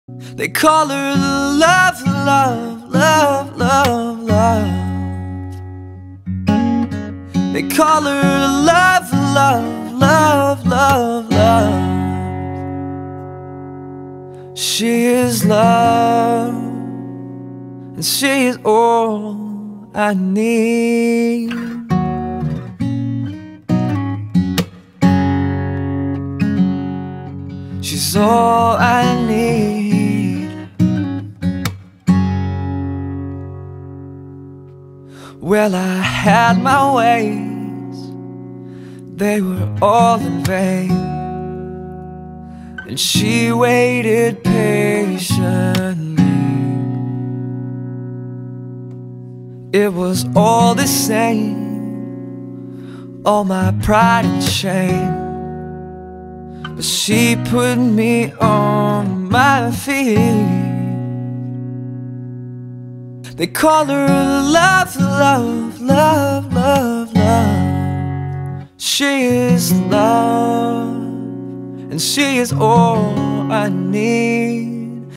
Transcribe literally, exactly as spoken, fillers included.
They call her love, love, love, love, love. They call her love, love, love, love, love. She is love, and she is all I need. She's all I need. Well, I had my ways, they were all in vain, and she waited patiently. It was all the same, all my pride and shame, but she put me on my feet. They call her love, love, love, love, love. She is love, and she is all I need.